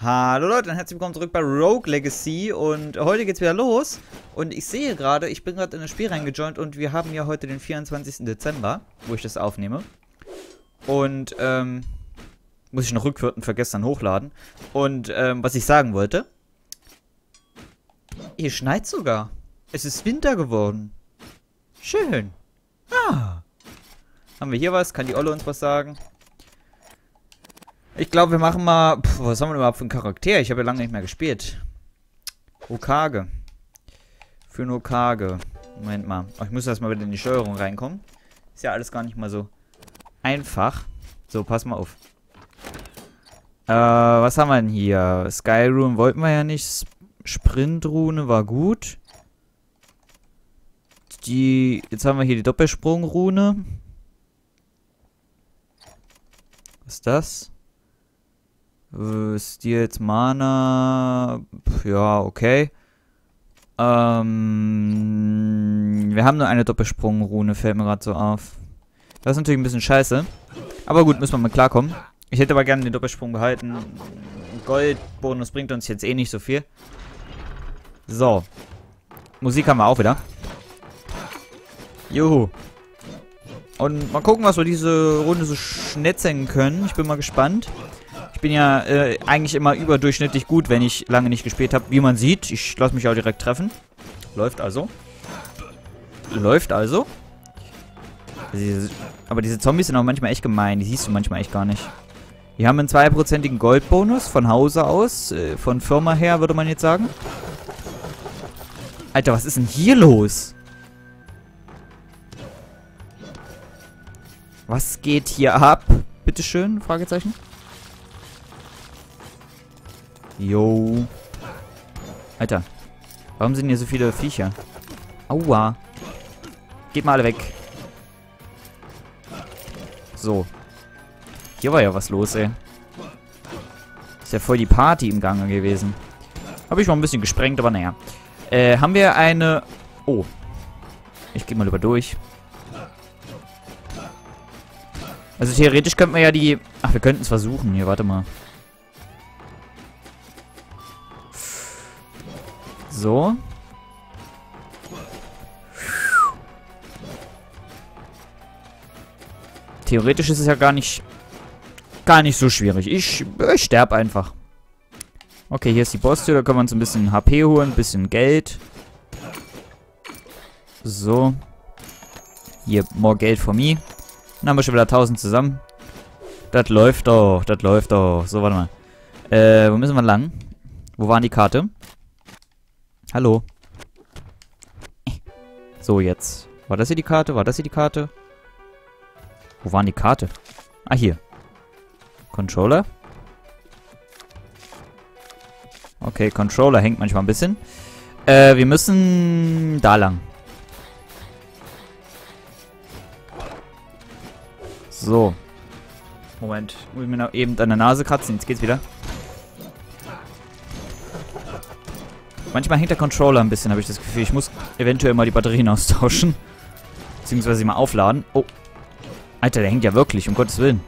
Hallo Leute und herzlich willkommen zurück bei Rogue Legacy und heute geht's wieder los und ich sehe gerade, ich bin gerade in das Spiel reingejoint und wir haben ja heute den 24. Dezember, wo ich das aufnehme und muss ich noch rückwirkend für gestern hochladen und was ich sagen wollte, hier schneit sogar, es ist Winter geworden, schön, haben wir hier was, kann die Olle uns was sagen? Ich glaube, wir machen mal... was haben wir überhaupt für einen Charakter? Ich habe ja lange nicht mehr gespielt. Hokage. Für einen Hokage. Moment mal. Oh, ich muss erstmal wieder in die Steuerung reinkommen. Ist ja alles gar nicht mal so einfach. So, pass mal auf. Was haben wir denn hier? Skyrune wollten wir ja nicht. Sprintrune war gut. Jetzt haben wir hier die Doppelsprungrune. Was ist das? Stil jetzt Mana. Ja, okay. Wir haben nur eine Doppelsprungrune, fällt mir gerade so auf. Das ist natürlich ein bisschen scheiße. Aber gut, müssen wir mal klarkommen. Ich hätte aber gerne den Doppelsprung behalten. Goldbonus bringt uns jetzt eh nicht so viel. So. Musik haben wir auch wieder. Juhu. Und mal gucken, was wir diese Runde so schnetzeln können. Ich bin mal gespannt. Ich bin ja eigentlich immer überdurchschnittlich gut, wenn ich lange nicht gespielt habe. Wie man sieht, ich lasse mich auch direkt treffen. Läuft also. Läuft also. Aber diese Zombies sind auch manchmal echt gemein. Die siehst du manchmal echt gar nicht. Die haben einen 2%igen Goldbonus von Hause aus. Von Firma her, würde man jetzt sagen. Alter, was ist denn hier los? Was geht hier ab? Bitteschön? Fragezeichen. Jo. Alter. Warum sind hier so viele Viecher? Aua. Geht mal alle weg. So. Hier war ja was los, ey. Ist ja voll die Party im Gange gewesen. Habe ich mal ein bisschen gesprengt, aber naja. Haben wir eine... Oh. Ich gehe mal lieber durch. Also theoretisch könnten wir ja die... Ach, wir könnten es versuchen. Hier, warte mal. So. Theoretisch ist es ja gar nicht so schwierig. Ich sterbe einfach. Okay, hier ist die Boss-Tür. Da können wir uns ein bisschen HP holen, ein bisschen Geld. So. Hier, more Geld for me. Dann haben wir schon wieder 1000 zusammen. Das läuft doch, das läuft doch. So, warte mal. Wo müssen wir lang? Wo war die Karte? Hallo. So, jetzt. War das hier die Karte? War das hier die Karte? Wo waren die Karte? Ah, hier. Controller. Okay, Controller hängt manchmal ein bisschen. Wir müssen da lang. So. Moment. Muss ich mir noch eben an der Nase kratzen. Jetzt geht's wieder. Manchmal hängt der Controller ein bisschen, habe ich das Gefühl. Ich muss eventuell mal die Batterien austauschen. Beziehungsweise sie mal aufladen. Oh. Alter, der hängt ja wirklich, um Gottes Willen.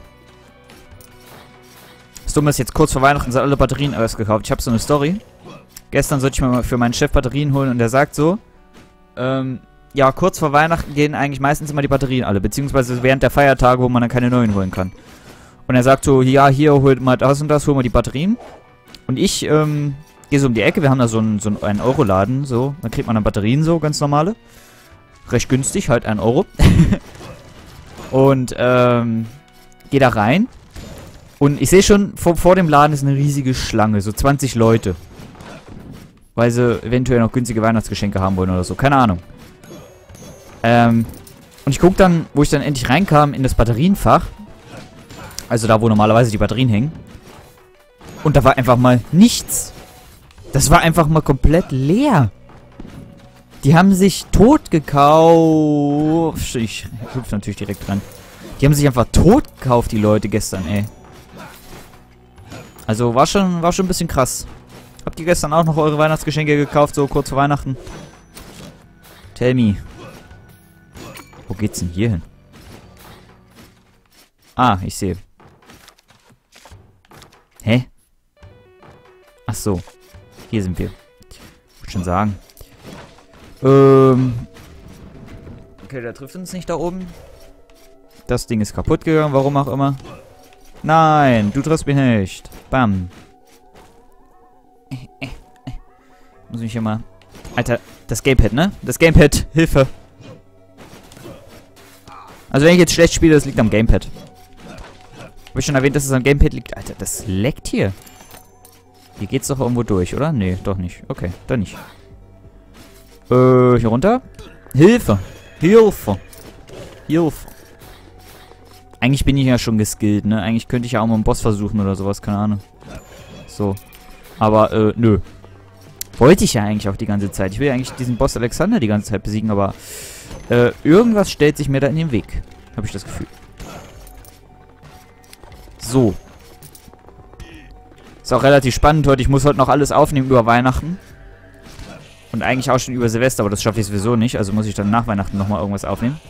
Das Dumme ist, jetzt kurz vor Weihnachten sind alle Batterien ausgekauft. Ich habe so eine Story. Gestern sollte ich mir mal für meinen Chef Batterien holen und der sagt so, ja, kurz vor Weihnachten gehen eigentlich meistens immer die Batterien alle. Beziehungsweise während der Feiertage, wo man dann keine neuen holen kann. Und er sagt so, ja, hier, holt mal das und das, holen wir die Batterien. Und ich, gehe so um die Ecke, wir haben da so einen 1-Euro-Laden, so. Dann kriegt man dann Batterien, so, ganz normale. Recht günstig, halt 1 Euro. Und, gehe da rein. Und ich sehe schon, vor dem Laden ist eine riesige Schlange, so 20 Leute. Weil sie eventuell noch günstige Weihnachtsgeschenke haben wollen oder so, keine Ahnung. Und ich gucke dann, wo ich dann endlich reinkam, in das Batterienfach. Also da, wo normalerweise die Batterien hängen. Und da war einfach mal nichts. Das war einfach mal komplett leer. Die haben sich tot gekauft. Ich hüpfe natürlich direkt dran. Die haben sich einfach tot gekauft, die Leute gestern, ey. Also war schon ein bisschen krass. Habt ihr gestern auch noch eure Weihnachtsgeschenke gekauft, so kurz vor Weihnachten? Tell me. Wo geht's denn hier hin? Ah, ich sehe. Hä? Ach so. Hier sind wir. Muss schon sagen. Okay, der trifft uns nicht da oben. Das Ding ist kaputt gegangen, warum auch immer. Nein, du triffst mich nicht. Bam. Muss mich hier mal... Alter, das Gamepad, ne? Das Gamepad, Hilfe. Also wenn ich jetzt schlecht spiele, das liegt am Gamepad. Habe ich schon erwähnt, dass es am Gamepad liegt? Alter, das leckt hier. Hier geht's doch irgendwo durch, oder? Nee, doch nicht. Okay, dann nicht. Hier runter. Hilfe. Hilfe. Hilfe. Eigentlich bin ich ja schon geskillt, ne? Eigentlich könnte ich ja auch mal einen Boss versuchen oder sowas, keine Ahnung. So. Aber, nö. Wollte ich ja eigentlich auch die ganze Zeit. Ich will ja eigentlich diesen Boss Alexander die ganze Zeit besiegen, aber irgendwas stellt sich mir da in den Weg. Habe ich das Gefühl. So. Ist auch relativ spannend heute. Ich muss heute noch alles aufnehmen über Weihnachten. Und eigentlich auch schon über Silvester, aber das schaffe ich sowieso nicht. Also muss ich dann nach Weihnachten nochmal irgendwas aufnehmen.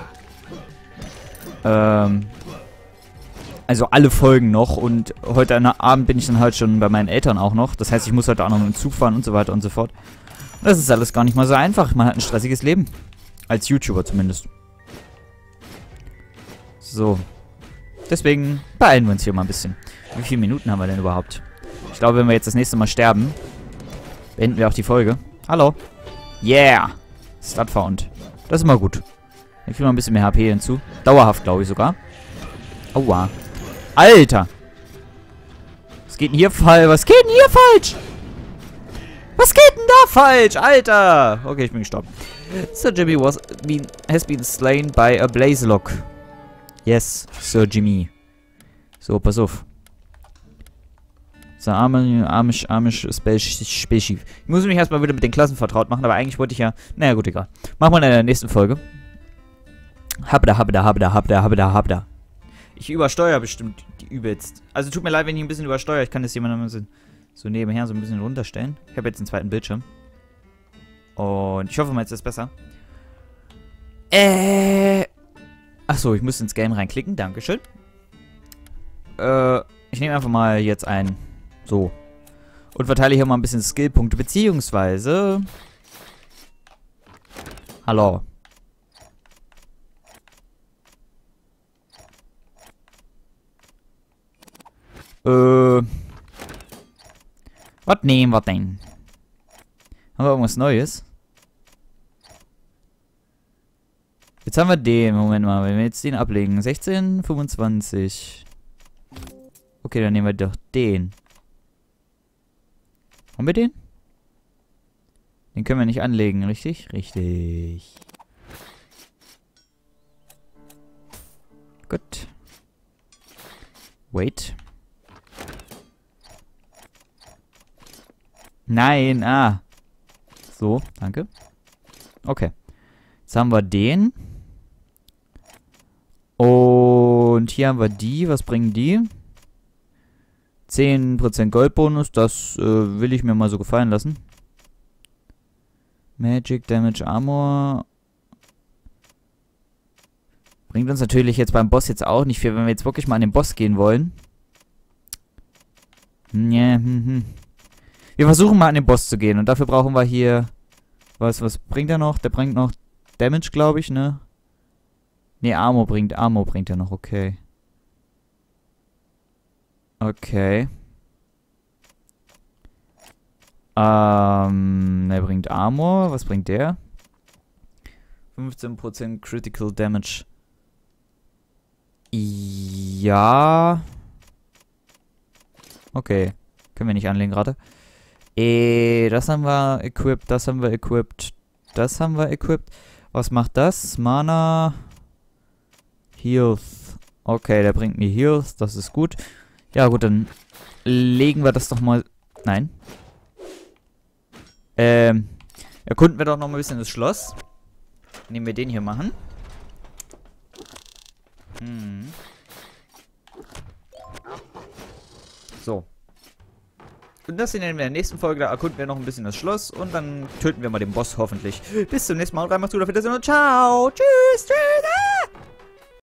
Also alle Folgen noch. Und heute Abend bin ich dann halt schon bei meinen Eltern auch noch. Das heißt, ich muss heute auch noch mit dem Zug fahren und so weiter und so fort. Und das ist alles gar nicht mal so einfach. Man hat ein stressiges Leben. Als YouTuber zumindest. So. Deswegen beeilen wir uns hier mal ein bisschen. Wie viele Minuten haben wir denn überhaupt? Ich glaube, wenn wir jetzt das nächste Mal sterben, beenden wir auch die Folge. Hallo. Yeah. Stat found. Das ist immer gut. Ich kriege noch ein bisschen mehr HP hinzu. Dauerhaft, glaube ich sogar. Aua. Alter. Was geht denn hier falsch? Was geht denn hier falsch? Was geht denn da falsch? Alter. Okay, ich bin gestorben. Sir Jimmy has been slain by a Blazelock. Yes, Sir Jimmy. So, pass auf. So, Amish Spaceship. Ich muss mich erstmal wieder mit den Klassen vertraut machen, aber eigentlich wollte ich ja... Naja, gut, egal. Machen wir in der nächsten Folge. Habda. Ich übersteuere bestimmt die übelst. Also tut mir leid, wenn ich ein bisschen übersteuere. Ich kann das jemandem so nebenher so ein bisschen runterstellen. Ich habe jetzt einen zweiten Bildschirm. Und ich hoffe mal, jetzt ist es besser. Achso, ich muss ins Game reinklicken. Dankeschön. Ich nehme einfach mal jetzt ein... So. Und verteile hier mal ein bisschen Skillpunkte, beziehungsweise... Hallo. Was nehmen wir denn? Haben wir irgendwas Neues? Jetzt haben wir den. Moment mal, wenn wir jetzt den ablegen. 16, 25. Okay, dann nehmen wir doch den. Haben wir den? Den können wir nicht anlegen, richtig? Richtig. Gut. Wait. Nein, So, danke. Okay. Jetzt haben wir den. Und hier haben wir die. Was bringen die? 10% Goldbonus. Das will ich mir mal so gefallen lassen. Magic, Damage, Armor. Bringt uns natürlich jetzt beim Boss jetzt auch nicht viel, wenn wir jetzt wirklich mal an den Boss gehen wollen. Wir versuchen mal an den Boss zu gehen. Und dafür brauchen wir hier... Was bringt er noch? Der bringt noch Damage, glaube ich, ne? Ne, Armor bringt er noch, okay. Okay. Der bringt Armor. Was bringt der? 15% Critical Damage. Ja. Okay. Können wir nicht anlegen gerade. Das haben wir equipped, das haben wir equipped, das haben wir equipped. Was macht das? Mana. Health. Okay, der bringt mir Health, das ist gut. Ja gut, dann legen wir das doch mal... Nein. Erkunden wir doch noch mal ein bisschen das Schloss. Nehmen wir den hier machen. So. Und das in der nächsten Folge, da erkunden wir noch ein bisschen das Schloss und dann töten wir mal den Boss hoffentlich. Bis zum nächsten Mal und macht's gut, auf Wiedersehen und ciao. Tschüss, tschüss.